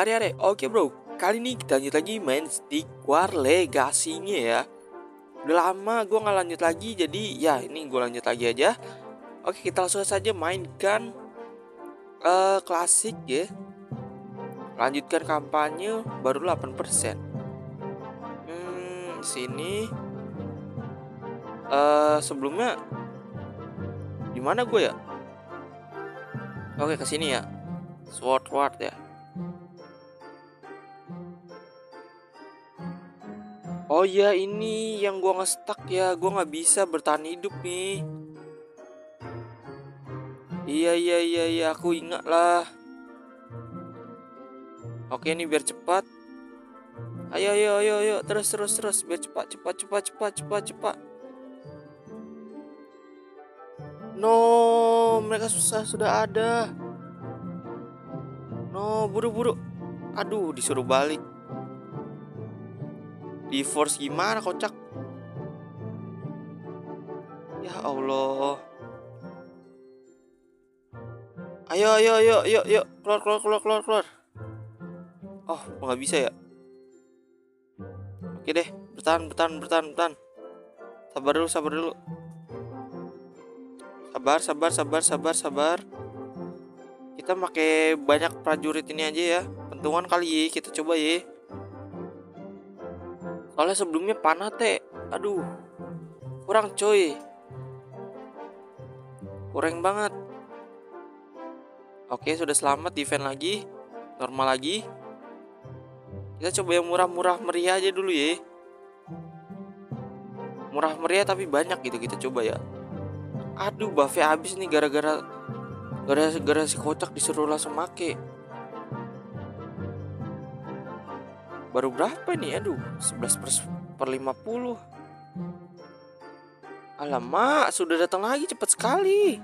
are. Oke bro, kali ini kita lanjut lagi main Stick War Legacy-nya ya. Udah lama gue nggak lanjut lagi, jadi ya ini gue lanjut lagi aja. Oke, kita langsung saja mainkan klasik ya. Lanjutkan kampanye baru 8%. Sini. Sebelumnya di mana gue ya? Oke, ke sini ya. Sword ya. Oh iya, ini yang gua nge-stuck ya. Gua nggak bisa bertahan hidup nih. Iya, aku ingat lah. Oke, ini biar cepat. Ayo. Terus biar cepat. No, mereka sudah ada. No, buru. Aduh, disuruh balik. Di force gimana, kocak? Ya Allah. Ayo. Keluar. Oh, nggak bisa ya? Oke deh, bertahan. Sabar dulu. Sabar. Kita pakai banyak prajurit ini aja ya. Pentungan kali ya, kita coba ya. Soalnya sebelumnya panah teh. Aduh. Kurang coy. Kurang banget. Oke, sudah selamat, defend lagi. Normal lagi. Kita coba yang murah meriah aja dulu ya. Murah meriah tapi banyak gitu, kita coba ya. Aduh, buffnya habis nih gara-gara si kocak disuruh langsung make. Baru berapa nih? Aduh, 11/50. Alamak, sudah datang lagi cepat sekali.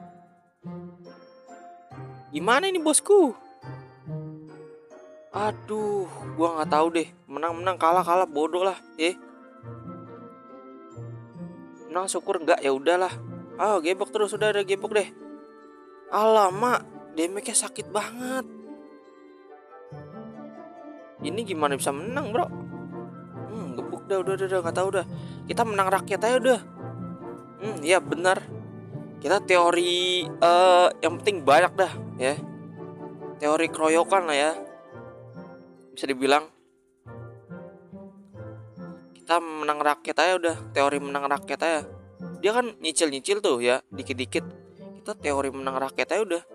Gimana ini bosku? Aduh, gua nggak tahu deh. Menang kalah bodoh lah, Menang syukur enggak, ya udahlah. Gebok terus, udah gebok deh. Alamak, damage-nya sakit banget. Ini gimana bisa menang, bro? Gebuk dah, udah nggak tahu dah. Kita menang rakyat aja udah. Iya benar. Kita teori yang penting banyak dah, ya. Teori keroyokan lah ya. Bisa dibilang. Kita menang rakyat aja udah. Teori menang rakyat aja. Dia kan nyicil tuh ya, dikit-dikit. Kita teori menang rakyat aja udah.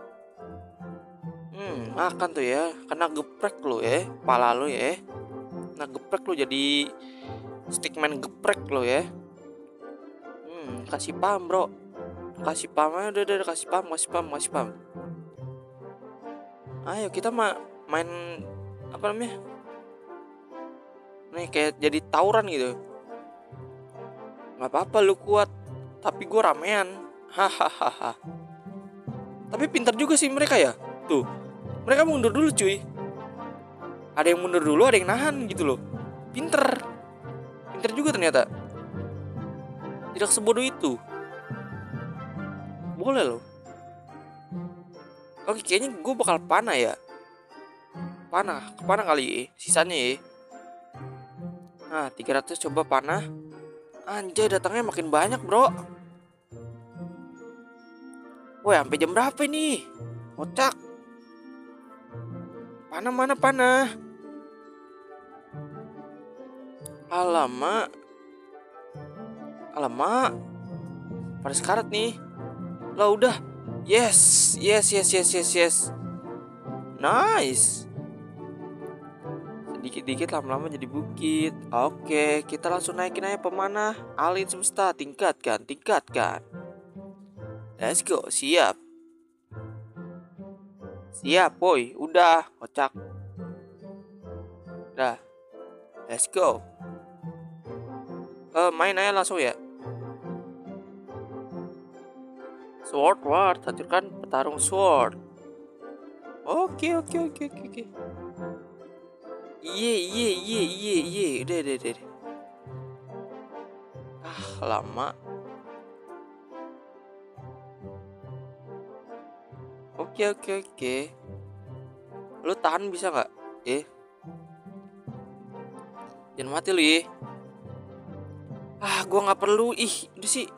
Makan tuh ya. Kena geprek lo ya, kepala lo ya. Nah, geprek lo jadi stickman geprek lo ya. Kasih paham bro. Kasih paham aja udah kasih paham. Ayo kita main apa namanya? Nih kayak jadi tawuran gitu. Gak apa-apa lu kuat, tapi gue ramean. Hahaha. Tapi pintar juga sih mereka ya. Tuh, mereka mundur dulu cuy. Ada yang mundur dulu, ada yang nahan gitu loh. Pinter juga ternyata. Tidak sebodoh itu. Boleh loh. Oke, kayaknya gue bakal panah ya. Panah kali ya. Sisanya ya. Nah, 300 coba panah. Anjay, datangnya makin banyak bro. Woi, sampai jam berapa nih? Kocak. Panah mana panah? Alamak. Pada sekarat nih. Lah udah. Yes. Nice. Sedikit-dikit lama-lama jadi bukit. Oke, kita langsung naikin aja pemanah. Alin semesta, tingkatkan. Let's go, siap boy, udah, kocak. Udah, let's go. Main aja langsung ya. Sword, hancurkan petarung sword. Oke. Iya. Udah. Lama. Oke. Lu tahan bisa nggak? Jangan mati lu ya. Gua nggak perlu. Udah sih.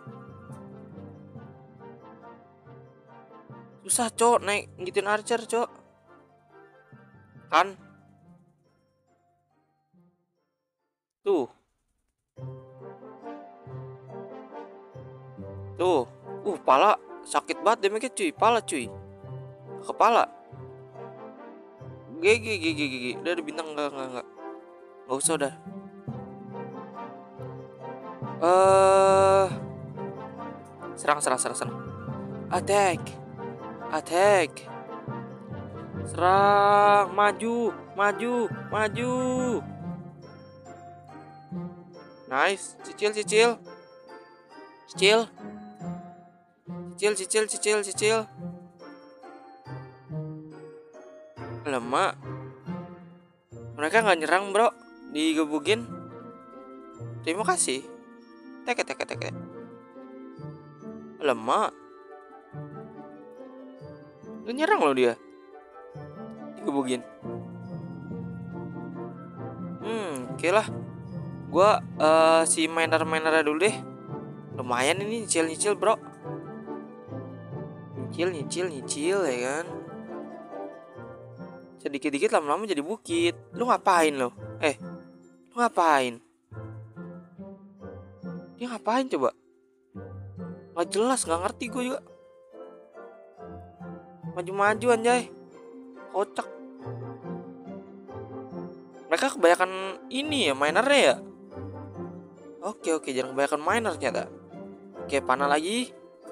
Susah cok naik ngikutin Archer cok. Kan? Tuh. Pala sakit banget damage cuy. Pala cuy. Kepala. Gigi. Udah ada bintang enggak. Enggak usah udah. Serang. Attack. Serang, maju. Nice, cicil. Lama. Mereka nggak nyerang bro, digebukin. Terima kasih. Tek. Lama. Nggak nyerang loh dia. Digebukin. Oke lah. Gua si miner dulu deh. Lumayan ini nyicil bro. Nyicil ya kan. Sedikit-dikit lama-lama jadi bukit. Lu ngapain lo? Lu ngapain? Dia ngapain coba? Gak jelas, gak ngerti gue juga. Maju anjay. Kocak. Mereka kebanyakan ini ya, minernya ya. Oke, jangan kebanyakan miner ternyata. Oke, panah lagi.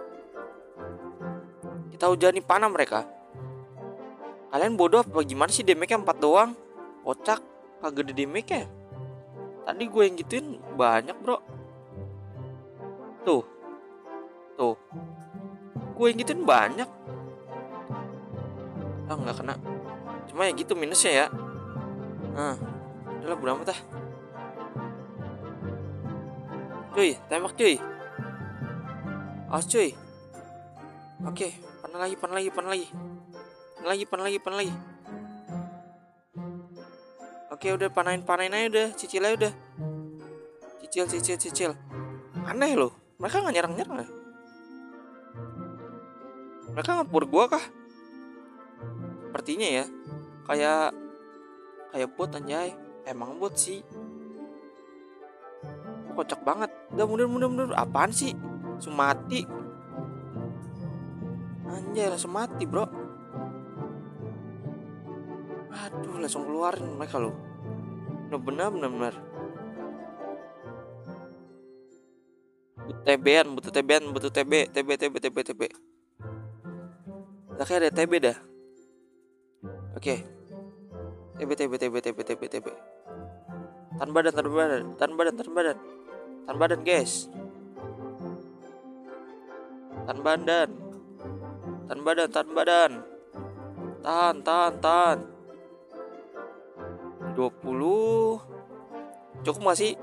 Kita hujani panah mereka. Kalian bodoh apa gimana sih, damage-nya 4 doang? Kocak, kagak gede damage-nya. Tadi gue yang gituin banyak bro. Tuh. Gue yang gituin banyak. Nggak kena. Cuma ya gitu minusnya ya. Udahlah bodo amat. Cuy, tembak cuy. Awas cuy. Oke, panah lagi. Oke, udah panahin aja udah, cicil aja udah. Cicil. Aneh loh, mereka nggak nyerang ya. Mereka ngepur gua kah? Sepertinya ya. Kayak bot anjay. Emang bot sih. Kocak banget. Udah mundur. Apaan sih? Langsung mati. Anjay, langsung mati bro. Aduh, langsung keluarin mereka loh. Benar. Butuh TB. Kayak ada TB dah. Oke. TB. Tahan badan guys. Tahan badan. Tahan. 20. Cukup gak sih?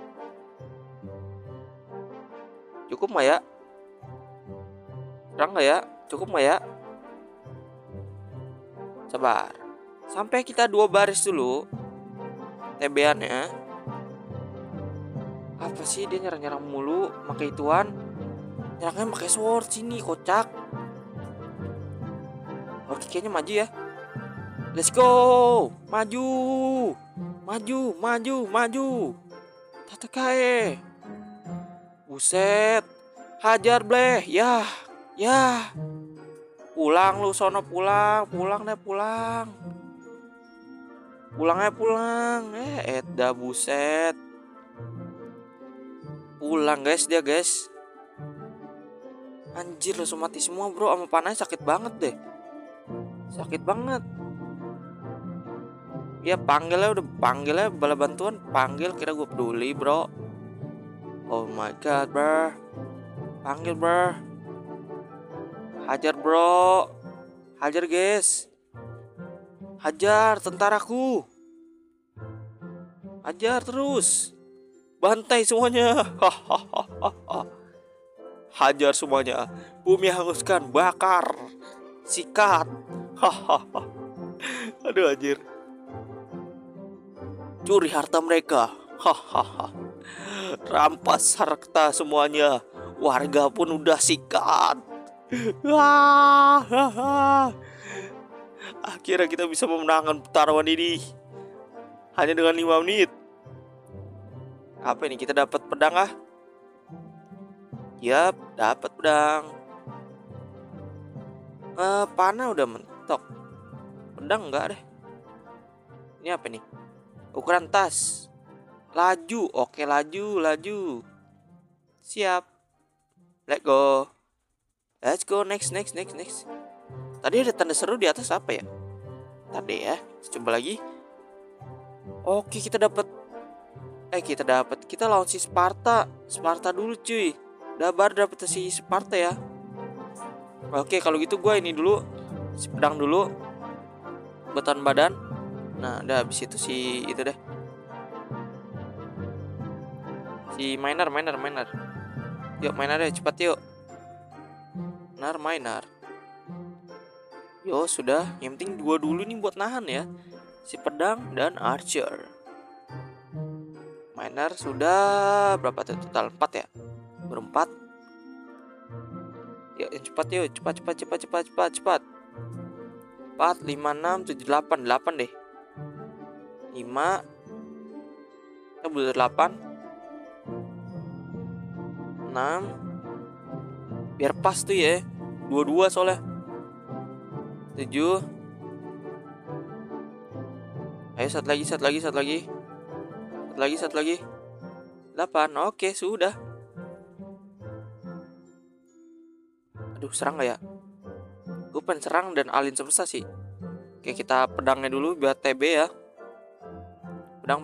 Cukup gak ya? Serang gak ya? Cukup gak ya? Sabar. Sampai kita 2 baris dulu TB-annya. Apa sih dia nyerang mulu pakai ituan? Nyerangnya pakai sword sini, kocak. Oke, kayaknya maju ya. Let's go. Maju. Tatakae. Buset. Hajar bleh. Ya. Pulang lu sono, pulang. Pulang. Eda buset. Pulang guys dia guys. Anjir langsung mati semua bro. Sama panahnya sakit banget deh. Sakit banget. Ya panggilnya bala bantuan. Panggil, kira gue peduli bro. Oh my god bro. Panggil bro. Hajar bro. Hajar guys. Hajar tentaraku. Hajar terus. Bantai semuanya. Hajar semuanya. Bumi hanguskan, bakar, sikat. Aduh anjir. Curi harta mereka. Hahaha. Rampas harta semuanya. Warga pun udah sikat. Wah, akhirnya kita bisa memenangkan pertarungan ini hanya dengan 5 menit. Apa ini, kita dapat pedang kah? Yap, dapat pedang. Panah udah mentok. Pedang enggak deh. Ini apa nih? Ukuran tas. Laju, oke, laju. Siap. Let's go, next. Tadi ada tanda seru di atas, apa ya? Tadi ya, coba lagi. Oke, kita lawan si Sparta dulu cuy. Udah baru dapet si Sparta ya. Oke, kalau gitu gue ini dulu, si pedang dulu, beton badan. Nah, udah habis itu itu deh. Si miner. Yuk miner deh, cepat yuk. Miner. Yo sudah, yang penting 2 dulu nih buat nahan ya. Si pedang dan archer. Miner sudah berapa tuh total? 4 ya? Berempat. Yuk yang cepat yuk, cepat. 4, 5, 6, 7, 8 deh. 5. Kita butuh 8. 6. Biar pas tuh ya. 2 soalnya. 7. Ayo satu lagi. 8. Oke, sudah. Aduh, serang gak ya? Gue pengen serang dan alin semesta sih. Oke, kita pedangnya dulu biar TB ya. Pedang.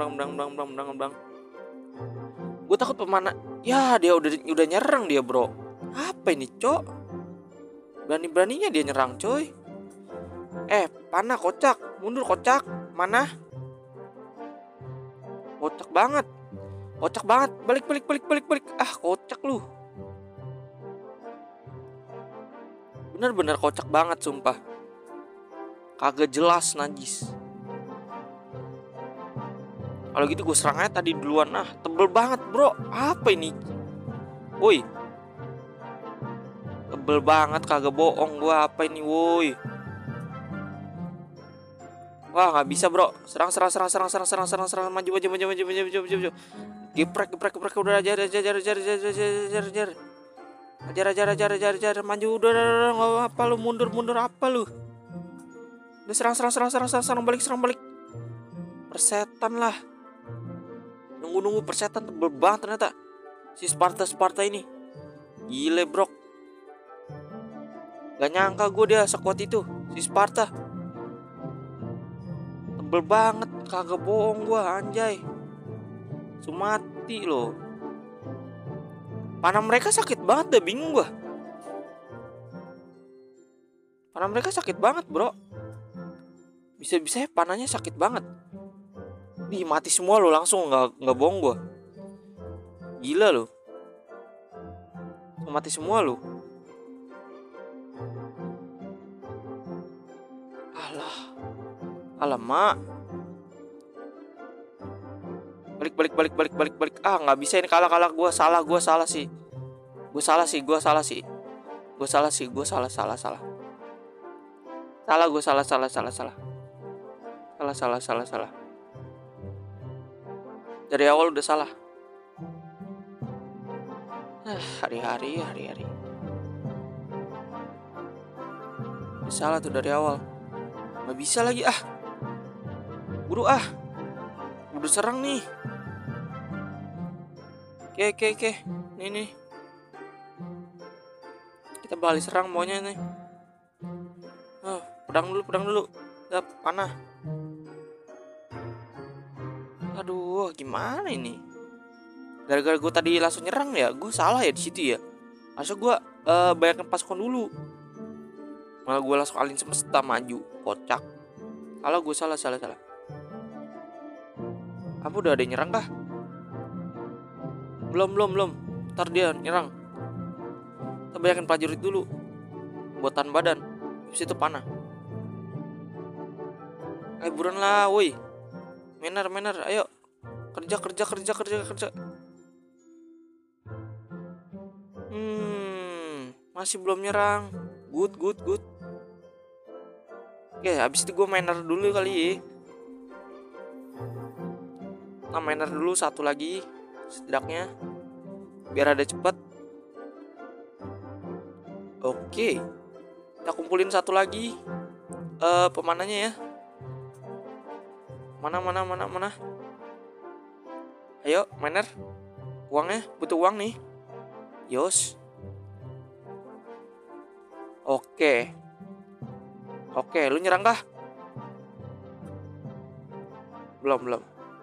Gue takut pemanah. Ya, dia udah nyerang dia, bro. Apa ini, cok? Berani-beraninya dia nyerang, coy. Panah kocak. Mundur kocak. Mana? Kocak banget. Balik. Kocak lu. Bener-bener kocak banget, sumpah. Kagak jelas, najis. Kalau gitu gue serang aja tadi duluan. Tebel banget, bro. Apa ini? Woi. Tebel banget, kagak bohong gue. Apa ini, woi? Wah, nggak bisa, bro. Serang. Maju. Geprek. Udah ajar. Ajar. Maju, udah. Nggak apa lu, mundur apa lu? Udah serang balik. Persetan lah. Nunggu persetan, tebel banget ternyata. Si Sparta ini. Gile, bro. Gak nyangka gue dia sekuat itu, si Sparta. Tebel banget, kagak bohong gue, anjay. Sumati loh. Panah mereka sakit banget dah, bingung gue. Panah mereka sakit banget, bro. Bisa-bisa panahnya sakit banget. Ih, mati semua lo langsung, nggak bohong gue. Gila lo. Mati semua lo. Alamak. Balik. Nggak bisa ini, kalah. Gue salah sih. Salah. Dari awal udah salah. Hari-hari. Udah salah tuh dari awal. Gak bisa lagi Buru udah serang nih. Oke. Nih. Kita balik serang maunya nih. Pedang dulu. Udah panah. Aduh, gimana ini? Gara-gara gue tadi langsung nyerang ya, gue salah ya di situ ya. Harusnya gue bayarkan pasukan dulu. Malah gue langsung alin semesta maju, kocak. Kalau gue salah. Apa udah ada yang nyerang kah? Belum. Ntar dia nyerang. Kita bayarkan prajurit dulu. Buatan badan. Habis itu panah. Ayo buruan lah, woi. Mener, ayo. Kerja. Masih belum nyerang. Good. Oke, habis itu gue miner dulu kali ya. Nah, miner dulu satu lagi setidaknya biar ada cepet. Oke, kita kumpulin satu lagi pemanahnya ya. Mana. Ayo miner, uangnya, butuh uang nih. Yos. Oke, lu nyerang kah? Belum.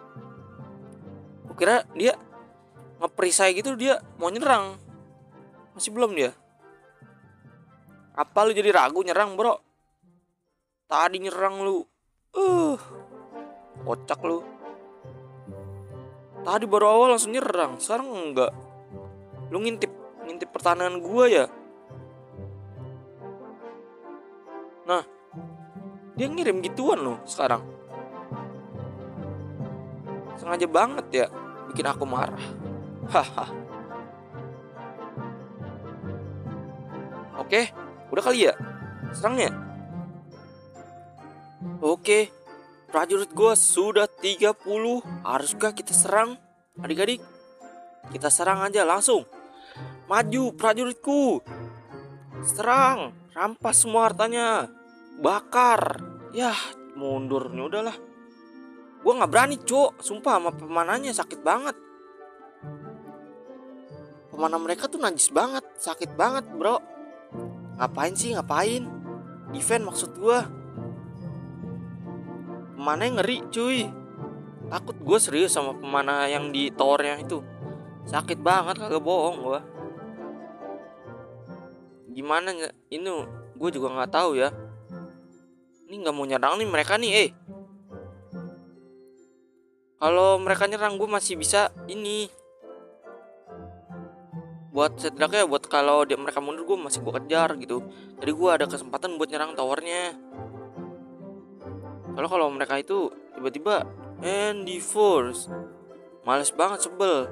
Kira dia nge-perisai gitu, dia mau nyerang. Masih belum dia. Apa lu jadi ragu nyerang, bro? Tadi nyerang lu. Kocak lu. Tadi baru awal langsung nyerang, sekarang enggak. Lu ngintip pertahanan gua ya. Nah, dia ngirim gituan loh sekarang. Sengaja banget ya bikin aku marah. Haha. Oke, udah kali ya serangnya. Oke, prajurit gua sudah 30. Haruskah kita serang? Adik-adik, kita serang aja langsung. Maju prajuritku. Serang, rampas semua hartanya. Bakar. Yah, mundur nih udahlah. Gua nggak berani, Cok. Sumpah sama pemanahnya sakit banget. Pemanah mereka tuh najis banget, sakit banget, bro. Ngapain? Defend maksud gua. Pemanahnya ngeri, cuy. Takut gue serius sama pemanah yang di towernya itu. Sakit banget, kagak bohong gua. Gimana ini? Gue juga nggak tahu ya. Ini nggak mau nyerang nih mereka nih, Kalau mereka nyerang gue masih bisa ini. Buat setidaknya buat kalau mereka mundur gue masih gue kejar gitu. Jadi gue ada kesempatan buat nyerang towernya. Kalau mereka itu tiba-tiba Andy Force, males banget, sebel.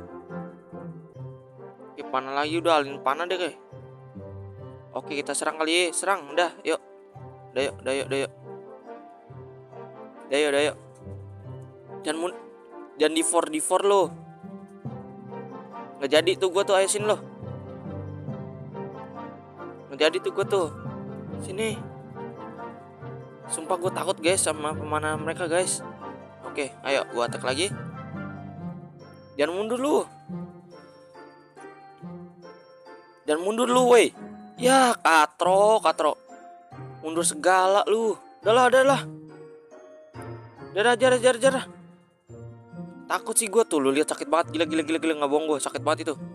Oke, panah lagi, udah alin panah deh kayak. Oke, kita serang kali ya. Serang, udah, yuk. Udah yuk. Jangan di4 lo. Nggak jadi tuh gue tuh, ayo sini lo. Nggak jadi tuh gue tuh. Sini. Sumpah gue takut guys sama pemanah mereka guys. Oke, ayo gue attack lagi. Jangan mundur lu, woi. Ya, katro. Mundur segala lu. Udahlah. Jarah. Takut sih gue tuh, lu lihat sakit banget, gila, nggak bohong gue, sakit banget itu.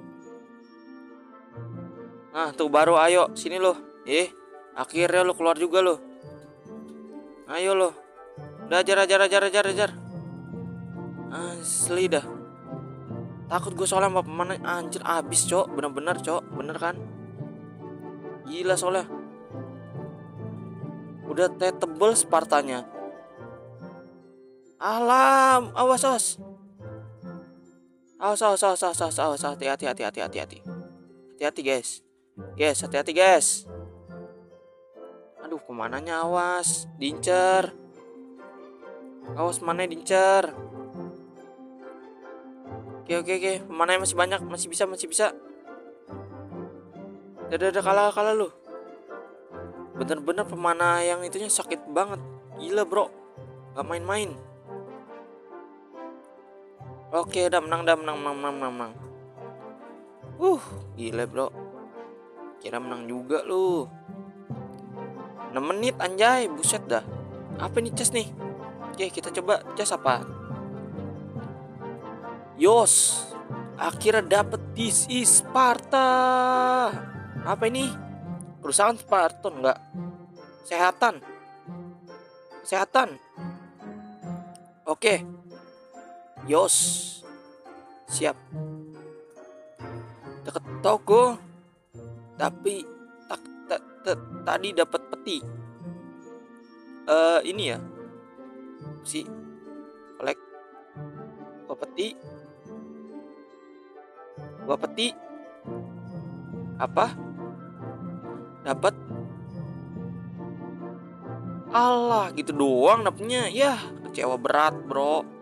Nah, tuh baru ayo sini lo. Akhirnya lo keluar juga lo. Ayo lo. Udah jar. Asli dah. Takut gue soalnya sama pemanah, anjir abis, Cok. Bener-bener, Cok. Bener kan? Gila soalnya. Udah tebel Spartanya. Alam, awas. Awas, hati-hati. Hati-hati guys. Hati-hati guys. Aduh, kemananya awas. Dincer. Awas, mana dincer. Oke. Pemanahnya masih banyak, masih bisa. Udah kalah lu. Bener-bener pemanah yang itunya sakit banget. Gila, bro. Gak main-main. Oke, udah menang. Gila, bro. Kira menang juga lu. 6 menit anjay, buset dah. Apa nih chest nih? Oke, kita coba chest apa? Yos, akhirnya dapet This is Sparta. Apa ini? Perusahaan Spartan enggak? Kesehatan. Oke. Yos. Siap. Deket toko. Tapi tadi dapat peti. Ini ya. sih? Collect. Gua peti. Apa? Dapat. Allah, gitu doang dapetnya. Yah, kecewa berat, bro.